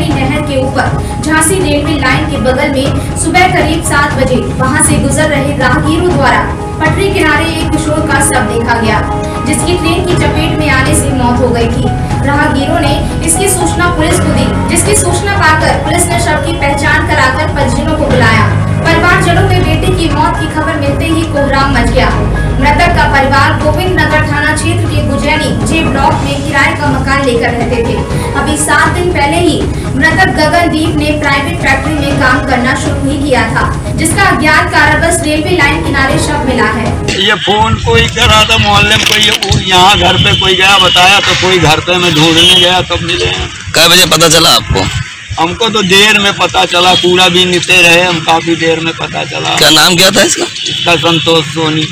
कावेरी नहर के ऊपर झांसी रेलवे लाइन के बगल में सुबह करीब 7 बजे वहां से गुजर रहे राहगीरों द्वारा पटरी किनारे एक किशोर का शव देखा गया, जिसकी ट्रेन की चपेट में आने से मौत हो गई थी। राहगीरों ने इसकी सूचना पुलिस को दी, जिसकी सूचना पाकर पुलिस ने शव की पहचान कराकर परिजनों को बुलाया। परिवारजनों में बेटे की मौत की खबर मिलते ही कोहराम मच गया। मृतक का परिवार गोविंद नगर थाना क्षेत्र के गुजैनी जे ब्लॉक में किराए का मकान लेकर रहते थे। अभी 7 दिन पहले ही मृतक गगनदीप ने प्राइवेट फैक्ट्री में काम करना शुरू ही किया था, जिसका अज्ञात कारणवश रेलवे लाइन किनारे शव मिला है। ये फोन कोई करा था मोहल्ले में, कोई यहाँ घर पे कोई गया बताया तो कोई घर पे मैं ढूंढने गया तब मिले हैं। कै बजे पता चला आपको? हमको तो देर में पता चला, कूड़ा भी नीचे रहे, हम काफी देर में पता चला। क्या नाम क्या था इसका? इसका संतोष सोनी।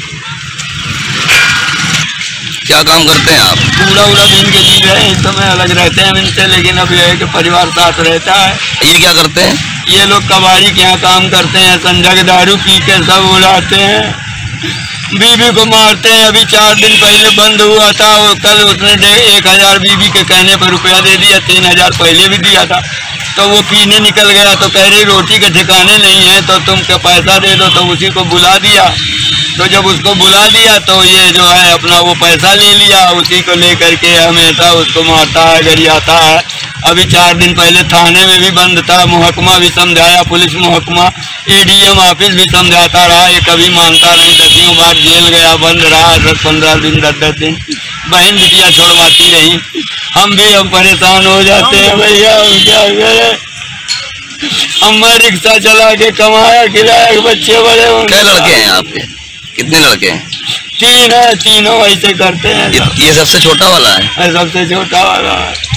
क्या काम करते हैं आप? कूड़ा उड़ा भी इनके जी रहे, इस समय अलग रहते हैं इनसे, लेकिन अब यह है कि परिवार साथ रहता है। ये क्या करते हैं? ये लोग कबाड़ी के यहाँ काम करते हैं, संजय के दारू पी के सब उड़ाते हैं, बीबी को मारते हैं। अभी 4 दिन पहले बंद हुआ था, और कल उसने 1000 बीबी के कहने पर रुपया दे दिया, 3000 पहले भी दिया था। तो वो पीने निकल गया तो कह रही रोटी के ठिकाने नहीं है तो तुम क्या पैसा दे दो, तो उसी को बुला दिया। तो जब उसको बुला दिया तो ये जो है अपना वो पैसा ले लिया, उसी को लेकर के हमेशा उसको मारता है, गरियाता है। अभी 4 दिन पहले थाने में भी बंद था, महकमा भी समझाया, पुलिस महकमा, ADM ऑफिस भी समझाता रहा, ये कभी मानता नहीं। 10 बार जेल गया, बंद रहा 10-15 दिन 10-10 दिन, बहन बिटिया छोड़वाती रही। हम परेशान हो जाते हैं भैया, क्या करें। हम रिक्शा चला के कमाया खिलाया, बच्चे बड़े होंगे। क्या लड़के हैं आपके? कितने लड़के हैं? 3 है, तीनों ऐसे करते हैं। ये सबसे छोटा वाला है? सबसे छोटा वाला है।